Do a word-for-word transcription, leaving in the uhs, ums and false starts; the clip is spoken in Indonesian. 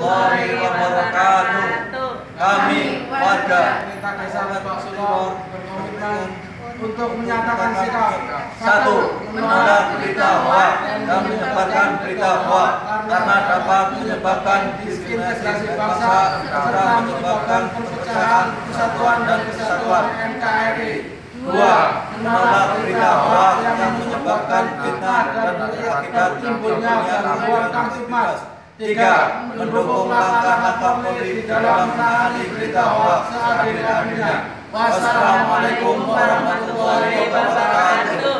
warahmatullahi wabarakatuh. Kami warga Pemerintah Desa Lebak Sulor berkomitmen untuk menyatakan sikap satu, menolak berita hoak dan menyebarkan berita hoak karena dapat menyebabkan diskriminasi bangsa serta menyebabkan perpecahan, persatuan dan kesatuan N K R I. Dua, menolak berita hoak yang menyebabkan fitnah dan berakibat timbulnya gangguan kamtibmas. Tiga, mendukung langkah-langkah Polri dalam menangani berita hoak seadil-adilnya. Wassalamualaikum warahmatullahi wabarakatuh.